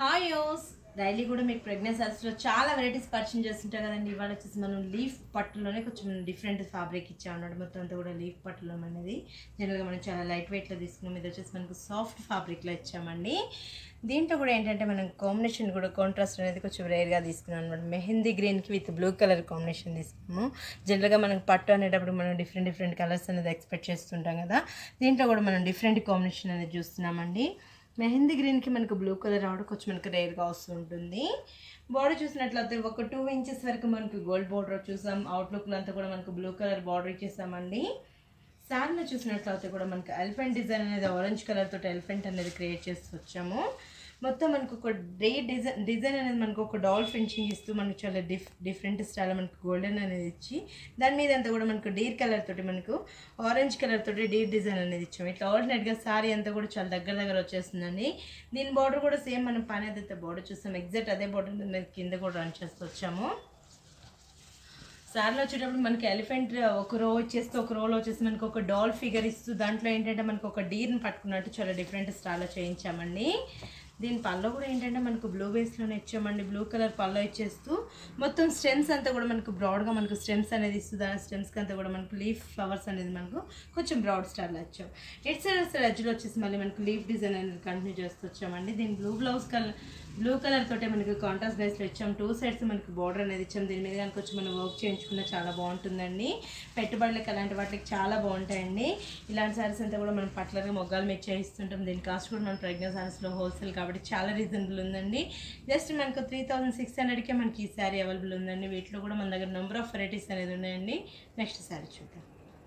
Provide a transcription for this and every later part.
Hi యోస్ daily కూడా మీకు ప్రెగ్నెన్సీస్లో చాలా వెరైటీస్ పర్చేజ్ చేస్తుంటారు కదండి. ఇవాళ వచ్చేసి మనం లీఫ్ పట్టులోనే కొంచెం డిఫరెంట్ ఫ్యాబ్రిక్ ఇచ్చామన్నమాట. మొత్తం అంతా కూడా లీఫ్ పట్టులో అనేది జనరల్గా మనం చాలా లైట్ వెయిట్లో తీసుకున్నాం. ఇది వచ్చేసి మనకు సాఫ్ట్ ఫ్యాబ్రిక్లో ఇచ్చామండి. దీంట్లో కూడా ఏంటంటే మనం కాంబినేషన్ కూడా కాంట్రాస్ట్ అనేది కొంచెం రేర్గా తీసుకున్నాం అనమాట. మెహందీ గ్రీన్కి విత్ బ్లూ కలర్ కాంబినేషన్ తీసుకున్నాము. జనరల్గా మనం పట్టు అనేటప్పుడు మనం డిఫరెంట్ కలర్స్ అనేది ఎక్స్పెక్ట్ చేస్తుంటాం కదా. దీంట్లో కూడా మనం డిఫరెంట్ కాంబినేషన్ అనేది చూస్తున్నామండి. మెహందీ గ్రీన్కి మనకు బ్లూ కలర్ రావడం కొంచెం మనకు రేర్గా వస్తుంటుంది. బార్డర్ చూసినట్లయితే ఒక 2 ఇంచెస్ వరకు మనకు గోల్డ్ బార్డర్ చూసాం. అవుట్లుక్లో అంతా కూడా మనకు బ్లూ కలర్ బార్డర్ ఇచ్చేసామండి. శారీలో చూసినట్లయితే కూడా మనకు ఎలిఫెంట్ డిజైన్ అనేది ఆరెంజ్ కలర్ తోటి ఎలిఫెంట్ అనేది క్రియేట్ చేసి వచ్చాము. మొత్తం మనకు ఒక డిజైన్ అనేది మనకు ఒక డాల్ ఫినిషింగ్ ఇస్తూ మనకు చాలా డిఫరెంట్ స్టైల్ మనకు గోల్డెన్ అనేది ఇచ్చి దాని మీద అంతా కూడా మనకు డీర్ కలర్ తోటి మనకు ఆరెంజ్ కలర్ తోటి డీర్ డిజైన్ అనేది ఇచ్చాము. ఇట్లా ఆల్టర్నేట్గా సారీ అంతా కూడా చాలా దగ్గర వచ్చేస్తుందండి. దీని బార్డర్ కూడా సేమ్ మనం పైన ఏదైతే బార్డర్ చూస్తాం ఎగ్జాక్ట్ అదే బార్డర్ మీద కింద కూడా రన్ చేస్తూ వచ్చాము. సారీలో వచ్చేటప్పుడు మనకి ఎలిఫెంట్ ఒక రో వచ్చేస్తే ఒక రోలో వచ్చేసి మనకు ఒక డాల్ ఫిగర్ ఇస్తూ దాంట్లో ఏంటంటే మనకు ఒక డీర్ని పట్టుకున్నట్టు చాలా డిఫరెంట్ స్టైల్లో చేయించామండి. దీని పళ్ళు కూడా ఏంటంటే మనకు బ్లూ బేస్లోనే ఇచ్చామండి. బ్లూ కలర్ పళ్ళు ఇచ్చేస్తూ మొత్తం స్టెమ్స్ అంతా కూడా మనకు బ్రాడ్గా మనకు స్టెమ్స్ అనేది ఇస్తూ దాని స్టెమ్స్కి అంతా కూడా మనకు లీఫ్ ఫ్లవర్స్ అనేది మనకు కొంచెం బ్రాడ్ స్టైల్లో ఇచ్చాం. ఇట్ సైడ్ ఎడ్జ్లో వచ్చేసి మళ్ళీ మనకు లీఫ్ డిజైన్ అనేది కంటిన్యూ చేస్తూ వచ్చామండి. దీని బ్లూ కలర్ తోటే మనకి కాంట్రాస్ట్ బేస్లో ఇచ్చాం. 2 సైడ్స్ మనకి బార్డర్ అనేది ఇచ్చాం. దీని మీద కనుక వచ్చి మనం వర్క్ చేయించుకున్న చాలా బాగుంటుందండి. పెట్టుబడులకి అలాంటి వాటికి చాలా బాగుంటాయండి. ఇలాంటి సారీస్ అంతా కూడా మనం పట్లగా మొగ్గాలు మీద చేయిస్తుంటాం. దీని కాస్ట్ కూడా మన ప్రెగ్నెన్సీ సారీస్లో హోల్సేల్ కాబట్టి చాలా రీజనబుల్ ఉందండి. జస్ట్ మనకు 3600కే మనకి ఈ శారీ అవైలబుల్ ఉందండి. వీటిలో కూడా మన దగ్గర నెంబర్ ఆఫ్ వెరైటీస్ అనేది ఉన్నాయండి. నెక్స్ట్ శారీ చూద్దాం.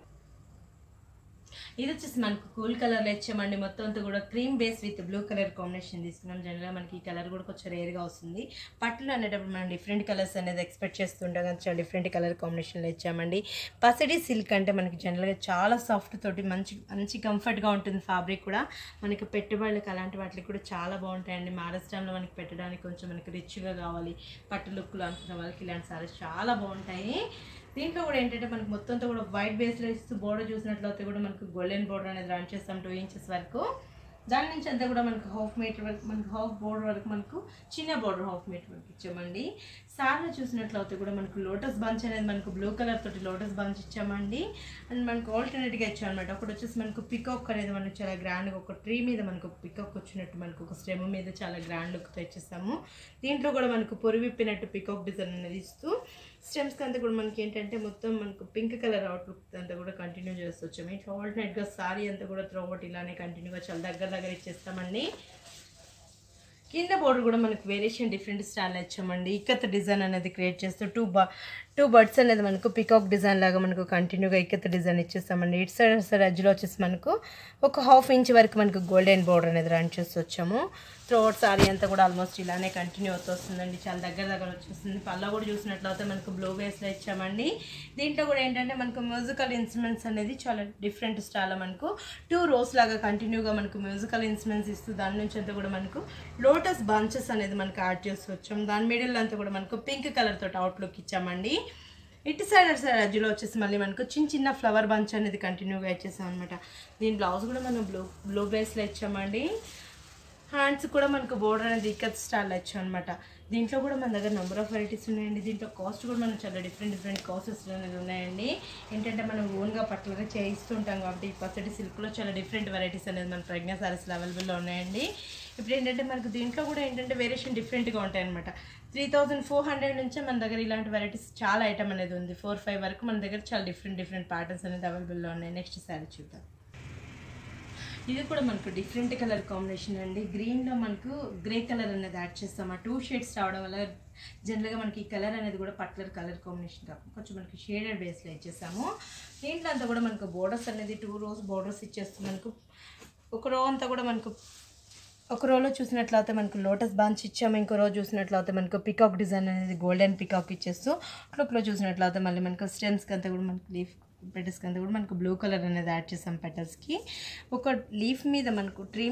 ఇది వచ్చేసి మనకు కూల్ కలర్లో ఇచ్చామండి. మొత్తం అంతా కూడా cream base with blue colour combination తీసుకున్నాం. జనరల్గా మనకి ఈ కలర్ కూడా కొంచెం రేర్గా వస్తుంది. పట్టులో అనేటప్పుడు మనం డిఫరెంట్ కలర్స్ అనేది ఎక్స్పెక్ట్ చేస్తుంటాం కానీ చాలా డిఫరెంట్ కలర్ కాంబినేషన్లో ఇచ్చామండి. పసిడి సిల్క్ అంటే మనకి జనరల్గా చాలా సాఫ్ట్ తోటి మంచి కంఫర్ట్గా ఉంటుంది. ఫ్యాబ్రిక్ కూడా మనకి పెట్టుబడులకు అలాంటి వాటికి కూడా చాలా బాగుంటాయండి. మ్యారేజ్ టైంలో మనకి పెట్టడానికి కొంచెం మనకి రిచ్గా కావాలి పట్టు లుక్లో అనుకున్న వాళ్ళకి ఇలాంటి సారీస్ చాలా బాగుంటాయి. దీంట్లో కూడా ఏంటంటే మనకు మొత్తంతో కూడా వైట్ బేస్లో ఇస్తూ బోర్డర్ చూసినట్లయితే కూడా మనకు గోల్డెన్ బోర్డర్ అనేది రన్ చేస్తాం 2 ఇంచెస్ వరకు. దాని నుంచి అంతా కూడా మనకు హాఫ్ మీటర్ వరకు మనకు హాఫ్ బోర్డర్ వరకు మనకు చిన్న బోర్డర్ హాఫ్ మీటర్ వరకు ఇచ్చామండి. సారీలో చూసినట్లయితే కూడా మనకు లోటస్ బంచ్ అనేది మనకు బ్లూ కలర్ తోటి లోటస్ బంచ్ ఇచ్చామండి. అండ్ మనకు ఆల్టర్నేట్గా ఇచ్చామన్నమాట. ఒకటి వచ్చేసి మనకు పికాక్ అనేది మనకు చాలా గ్రాండ్గా ఒక ట్రీ మీద మనకు పికాక్ వచ్చినట్టు మనకు ఒక స్టెమ్ మీద చాలా గ్రాండ్ లుక్తో ఇచ్చేస్తాము. దీంట్లో కూడా మనకు పొరివిప్పినట్టు పికాక్ డిజైన్ అనేది ఇస్తూ స్టెమ్స్కి అంతా కూడా మనకి ఏంటంటే మొత్తం మనకు పింక్ కలర్ అవుట్లుక్ అంతా కూడా కంటిన్యూ చేస్తూ వచ్చాము. ఇట్లా ఆల్టర్నేట్గా సారీ అంతా కూడా త్రోఅవుట్ ఇలానే కంటిన్యూగా చాలా దగ్గర ఇచ్చేస్తామండి. కింద బోర్డర్ కూడా మనకు వేరియేషన్ డిఫరెంట్ స్టైల్ ఇచ్చామండి. ఇక్కత డిజైన్ అనేది క్రియేట్ చేస్తూ టూ బర్డ్స్ అనేది మనకు పికాక్ డిజైన్ లాగా మనకు కంటిన్యూగా ఇక్కత డిజైన్ ఇచ్చేస్తామండి. ఇటు సైడ్ ఎడ్జ్లో వచ్చేసి మనకు ఒక హాఫ్ ఇంచ్ వరకు మనకు గోల్డెన్ బోర్డర్ అనేది రన్ చేస్తూ వచ్చాము. త్రోఅవుట్ సారీ అంతా కూడా ఆల్మోస్ట్ ఇలానే కంటిన్యూ అవుతూ వస్తుందండి. చాలా దగ్గర వచ్చేస్తుంది. పళ్ళ కూడా చూసినట్లయితే మనకు బ్లూ బేస్లో ఇచ్చామండి. దీంట్లో కూడా ఏంటంటే మనకు మ్యూజికల్ ఇన్స్ట్రుమెంట్స్ అనేది చాలా డిఫరెంట్ స్టైల్లో మనకు 2 రోస్ లాగా కంటిన్యూగా మనకు మ్యూజికల్ ఇన్స్ట్రుమెంట్స్ ఇస్తూ దాని నుంచి అంతా కూడా మనకు లోటస్ బంచెస్ అనేది మనకు యాడ్ చేస్తూ వచ్చాము. దాని మిడిల్ అంతా కూడా మనకు పింక్ కలర్ తోటి అవుట్లుక్ ఇచ్చామండి. ఇటు సైడ్ ఎడ్జ్లో వచ్చేసి మళ్ళీ మనకు చిన్న ఫ్లవర్ బంచ్ అనేది కంటిన్యూగా ఇచ్చేసాం అనమాట. దీని బ్లౌజ్ కూడా మనం బ్లూ బేస్లో ఇచ్చామండి. హ్యాండ్స్ కూడా మనకు బోర్డర్ అనేది ఇక్కత్ స్టైల్లో ఇచ్చాం అనమాట. దీంట్లో కూడా మన దగ్గర నెంబర్ ఆఫ్ వెరైటీస్ ఉన్నాయండి. దీంట్లో కాస్ట్ కూడా మనం చాలా డిఫరెంట్ కాస్టెస్ అనేది ఉన్నాయండి. ఏంటంటే మనం ఓన్గా పట్లగా చేయిస్తుంటాం కాబట్టి ఈ పసిడి సిల్క్లో చాలా డిఫరెంట్ వెరైటీస్ అనేది మన ప్రెగ్నెన్సీ సారీస్లో అవైలబుల్లో ఉన్నాయండి. ఇప్పుడు ఏంటంటే మనకు దీంట్లో కూడా ఏంటంటే వేరియేషన్ డిఫరెంట్గా ఉంటాయి అనమాట. 3400 నుంచే మన దగ్గర ఇలాంటి వెరైటీస్ చాలా ఐటమ్ అనేది ఉంది. 4-5 వరకు మన దగ్గర చాలా డిఫరెంట్ ప్యాటర్న్స్ అనేది అవైలబుల్లో ఉన్నాయి. నెక్స్ట్ శారీ చూద్దాం. ఇది కూడా మనకు డిఫరెంట్ కలర్ కాంబినేషన్ అండి. గ్రీన్లో మనకు గ్రే కలర్ అనేది యాడ్ చేస్తాం. ఆ 2 షేడ్స్ రావడం వల్ల జనరల్గా మనకి ఈ కలర్ అనేది కూడా పట్లర్ కలర్ కాంబినేషన్ కాకుండా కొంచెం మనకి షేడెడ్ బేస్లో ఇచ్చేసాము. దీంట్లో అంతా కూడా మనకు బోర్డర్స్ అనేది 2 రోస్ బోర్డర్స్ ఇచ్చేస్తాం. మనకు ఒక రో అంతా కూడా మనకు ఒక రోలో చూసినట్లయితే మనకు లోటస్ బంచ్ ఇచ్చాము. ఇంకో రోజు చూసినట్లయితే మనకు పికాక్ డిజైన్ అనేది గోల్డెన్ పికాక్ ఇచ్చేస్తూ ఒకలో చూసినట్లయితే మళ్ళీ మనకు స్టెమ్స్కి అంతా కూడా మనకు లీఫ్ పెటల్స్కి అంతా కూడా మనకు బ్లూ కలర్ అనేది యాడ్ చేసాం. పెటల్స్కి ఒక లీఫ్ మీద మనకు ట్రీ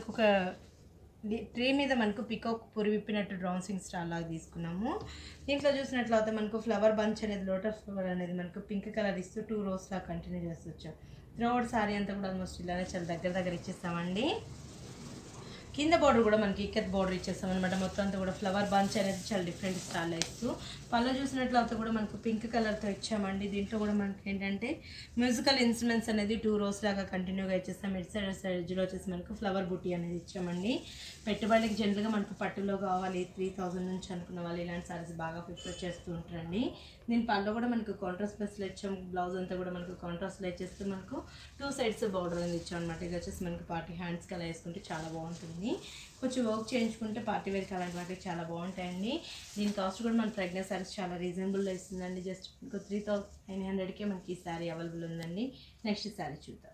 మీద మనకు పికాక్ పొరి విప్పినట్టు డ్రాన్సింగ్ స్టార్ లాగా తీసుకున్నాము. దీంట్లో చూసినట్లయితే మనకు ఫ్లవర్ బంచ్ అనేది లోటస్ ఫ్లవర్ అనేది మనకు పింక్ కలర్ ఇస్తూ 2 రోస్ లాగా కంటిన్యూ చేస్తూ వచ్చాం. త్రోఅవుట్ సారీ అంతా కూడా ఆల్మోస్ట్ ఇలానే చాలా దగ్గర ఇచ్చేస్తామండి. కింద బార్డర్ కూడా మనకి ఇక్కత్ బార్డర్ ఇచ్చేస్తాం అనమాట. మొత్తం అంతా కూడా ఫ్లవర్ బంచ్ అనేది చాలా డిఫరెంట్ స్టైల్లో ఇస్తూ పళ్ళు చూసినట్లయితే కూడా మనకు పింక్ కలర్తో ఇచ్చామండి. దీంట్లో కూడా మనకి ఏంటంటే మ్యూజికల్ ఇన్స్ట్రుమెంట్స్ అనేది 2 rows లాగా కంటిన్యూగా ఇచ్చేస్తాం. ఇటు సైడ్ ఎడ్జ్లో వచ్చేసి మనకు ఫ్లవర్ బుట్టి అనేది ఇచ్చామండి. పెట్టుబడికి జనరల్గా మనకు పట్టులో కావాలి 3000 నుంచి అనుకున్న వాళ్ళు ఇలాంటి సారీస్ బాగా ప్రిఫర్ చేస్తూ ఉంటారండి. దీని పళ్ళు కూడా మనకు కాంట్రాస్ట్ ప్లస్లో ఇచ్చాం. బ్లౌజ్ అంతా కూడా మనకు కాంట్రాస్ట్లో ఇచ్చేస్తే మనకు 2 sides బార్డర్ అనేది ఇచ్చాం అనమాట. ఇది వచ్చేసి మనకి పార్టీ హ్యాండ్స్కి అలా వేసుకుంటే చాలా బాగుంటుంది. కొంచెం వర్క్ చేయించుకుంటే పార్టీ వేర్కి అలాంటి వాటికి చాలా బాగుంటాయండి. దీని కాస్ట్ కూడా మన ప్రెగ్నెంట్ సారీస్ చాలా రీజనబుల్లో ఇస్తుందండి. జస్ట్ మీకు 3900కే మనకి ఈ శారీ అవైలబుల్ ఉందండి. నెక్స్ట్ శారీ చూద్దాం.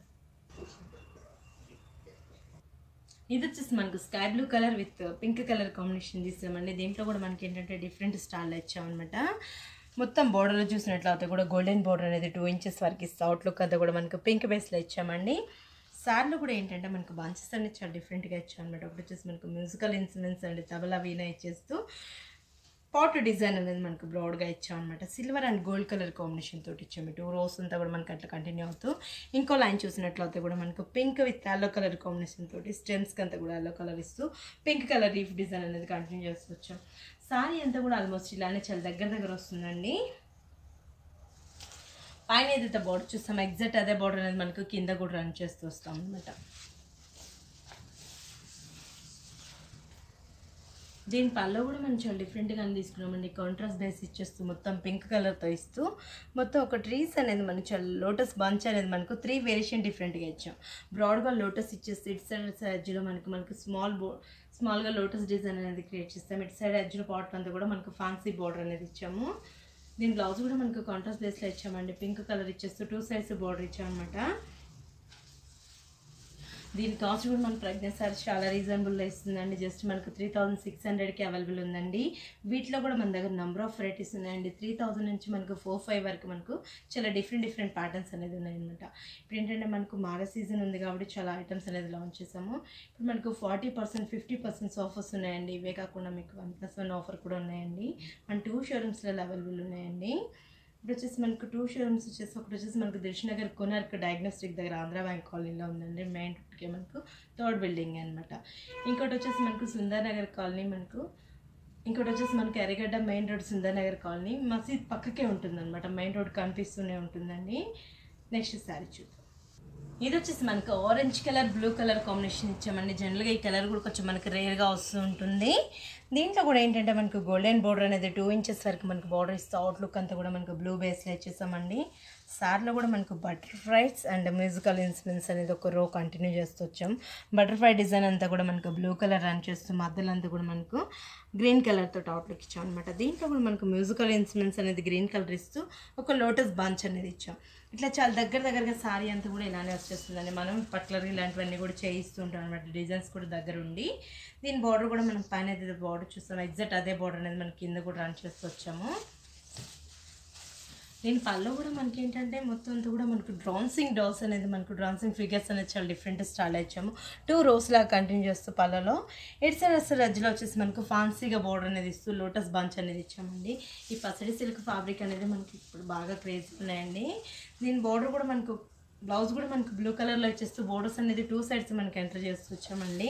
ఇది వచ్చేసి మనకు sky blue colour with pink colour combination తీసామండి. దీంట్లో కూడా మనకి ఏంటంటే డిఫరెంట్ స్టైల్లో ఇచ్చామన్నమాట. మొత్తం బోర్డర్లో చూసినట్లయితే కూడా గోల్డెన్ బోర్డర్ అనేది 2 inches వరకు ఇస్తే అవుట్లుక్ అంతా కూడా మనకు పింక్ బేస్లో ఇచ్చామండి. సార్లు కూడా ఏంటంటే మనకు బంచెస్ అనేది చాలా డిఫరెంట్గా ఇచ్చామన్నమాట. ఒకటి వచ్చేసి మనకు మ్యూజికల్ ఇన్స్ట్రుమెంట్స్ అండి తబలా వీణ ఇచ్చేస్తూ పాట్ డిజైన్ అనేది మనకు బ్రాడ్గా ఇచ్చామన్నమాట. Silver and gold colour combination తోటి ఇచ్చాము. 2 rows అంతా కూడా మనకి అట్లా కంటిన్యూ అవుతూ ఇంకో లైన్ చూసినట్లయితే కూడా మనకు pink with yellow colour combination తోటి స్టెమ్స్కి అంతా కూడా ఎల్లో కలర్ ఇస్తూ పింక్ కలర్ లీఫ్ డిజైన్ అనేది కంటిన్యూ చేస్తూ వచ్చాం. సారీ అంతా కూడా ఆల్మోస్ట్ ఇలానే చాలా దగ్గర వస్తుందండి. పైన ఏదైతే బార్డర్ చూస్తాం ఎగ్జాక్ట్ అదే బార్డర్ అనేది మనకు కింద కూడా రన్ చేస్తూ వస్తాం అనమాట. దీని పళ్ళు కూడా మనం చాలా డిఫరెంట్గా తీసుకున్నామండి. కాంట్రాస్ట్ బేస్ ఇచ్చేస్తూ మొత్తం పింక్ కలర్తో ఇస్తూ మొత్తం ఒక ట్రీస్ అనేది మనకు చాలా లోటస్ బంచ్ అనేది మనకు 3 వేరియేషన్ డిఫరెంట్గా ఇచ్చాం. బ్రాడ్గా లోటస్ ఇచ్చేస్తే ఇటు సైడ్ ఎడ్జ్లో మనకు స్మాల్గా లోటస్ డిజైన్ అనేది క్రియేట్ చేస్తాం. ఇటు సైడ్ ఎడ్జ్లో పార్ట్ అంతా కూడా మనకు ఫ్యాన్సీ బార్డర్ అనేది ఇచ్చాము. దీని బ్లౌజ్ కూడా మనకు కాంట్రాస్ట్ బేస్లో ఇచ్చామండి. పింక్ కలర్ ఇచ్చేస్తూ 2 sides బార్డర్ ఇచ్చామన్నమాట. దీని కాస్ట్ కూడా మన ప్రెగ్నెంట్ సారీస్ చాలా రీజనబుల్లో ఇస్తుందండి. జస్ట్ మనకు 3600కి అవైలబుల్ ఉందండి. వీటిలో కూడా మన దగ్గర నెంబర్ ఆఫ్ వెరైటీస్ ఉన్నాయండి. 3000 నుంచి మనకు 4-5 వరకు మనకు చాలా డిఫరెంట్ ప్యాటర్న్స్ అనేది ఉన్నాయన్నమాట. ఇప్పుడు ఏంటంటే మనకు మారే సీజన్ ఉంది కాబట్టి చాలా ఐటమ్స్ అనేది లాంచ్ చేసాము. ఇప్పుడు మనకు 40%, 50% ఆఫర్స్ ఉన్నాయండి. ఇవే కాకుండా మీకు 1+1 ఆఫర్ కూడా ఉన్నాయండి. మన 2 showroomsలో అవైలబుల్ ఉన్నాయండి. ఇప్పుడు వచ్చేసి మనకు 2 showrooms వచ్చేసి ఒకటి వచ్చేసి మనకు దిల్షుఖ్నగర్ కోనార్క్ డయాగ్నోస్టిక్ దగ్గర ఆంధ్ర బ్యాంక్ కాలనీలో ఉందండి. మెయిన్ రోడ్కి మనకు 3rd బిల్డింగ్ అనమాట. ఇంకోటి వచ్చేసి మనకు సుందర్ నగర్ కాలనీ ఇంకోటి వచ్చేసి మనకు Erragadda main road Sundar Nagar colony మసీద్ పక్కకే ఉంటుందన్నమాట. మెయిన్ రోడ్ కనిపిస్తూనే ఉంటుందండి. నెక్స్ట్ శారీ చూద్దాం. ఇది వచ్చేసి మనకు orange colour blue colour combination ఇచ్చామండి. జనరల్గా ఈ కలర్ కూడా కొంచెం మనకు రేర్గా వస్తూ ఉంటుంది. దీంట్లో కూడా ఏంటంటే మనకు గోల్డెన్ బోర్డర్ అనేది 2 inches వరకు మనకు బార్డర్ ఇస్తూ అవుట్లుక్ అంతా కూడా మనకు బ్లూ బేస్లో ఇచ్చేసామండి. సార్లో కూడా మనకు బటర్ఫ్లైస్ అండ్ మ్యూజికల్ ఇన్స్ట్రుమెంట్స్ అనేది ఒక రో కంటిన్యూ చేస్తూ వచ్చాం. బటర్ఫ్లై డిజైన్ అంతా కూడా మనకు బ్లూ కలర్ రన్ చేస్తూ మధ్యలో అంతా కూడా మనకు గ్రీన్ కలర్ తోటి అవుట్లుక్ ఇచ్చాం అనమాట. దీంట్లో కూడా మనకు మ్యూజికల్ ఇన్స్ట్రుమెంట్స్ అనేది గ్రీన్ కలర్ ఇస్తూ ఒక లోటస్ బంచ్ అనేది ఇచ్చాం. ఇట్లా చాలా దగ్గరగా సారీ అంతా కూడా ఇలానే వచ్చేస్తుందండి. మనం పర్టికులర్గా ఇలాంటివన్నీ కూడా చేయిస్తూ ఉంటాం అనమాట. డిజైన్స్ కూడా దగ్గర ఉండి దీని బార్డర్ కూడా మనం పైన ఏదైతే బార్డర్ చూస్తాం ఎగ్జాక్ట్ అదే బార్డర్ అనేది మనకి కింద కూడా రన్ చేస్తూ వచ్చాము. దీని పళ్ళు కూడా మనకి ఏంటంటే మొత్తం అంతా కూడా మనకు డ్రాన్సింగ్ డాల్స్ అనేది మనకు డ్రాన్సింగ్ ఫిగర్స్ అనేది చాలా డిఫరెంట్ స్టైల్ ఇచ్చాము. 2 rows లాగా కంటిన్యూ చేస్తూ పళ్ళలో ఇటు సైడ్ ఎడ్జ్లో వచ్చేసి మనకు ఫ్యాన్సీగా బార్డర్ అనేది ఇస్తూ లోటస్ బంచ్ అనేది ఇచ్చామండి. ఈ పసడి సిల్క్ ఫ్యాబ్రిక్ అనేది మనకి ఇప్పుడు బాగా క్రేజ్ ఉన్నాయండి. దీని బార్డర్ కూడా మనకు బ్లౌజ్ కూడా మనకు బ్లూ కలర్లో ఇచ్చేస్తూ బోర్డర్స్ అనేది 2 sides మనకి ఎంటర్ చేస్తూ వచ్చామండి.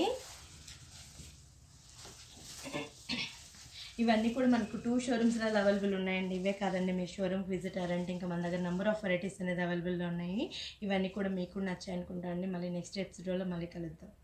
ఇవన్నీ కూడా మనకు 2 showroomsలో అవైలబుల్ ఉన్నాయండి. ఇవే కాదండి, మీరు షోరూమ్కి విజిట్ అయ్యారంటే ఇంకా మన దగ్గర నెంబర్ ఆఫ్ వెరైటీస్ అనేది అవైలబుల్గా ఉన్నాయి. ఇవన్నీ కూడా మీకు నచ్చాయి అనుకుంటా అండి. మళ్ళీ నెక్స్ట్ ఎపిసోడ్లో మళ్ళీ కలుద్దాం.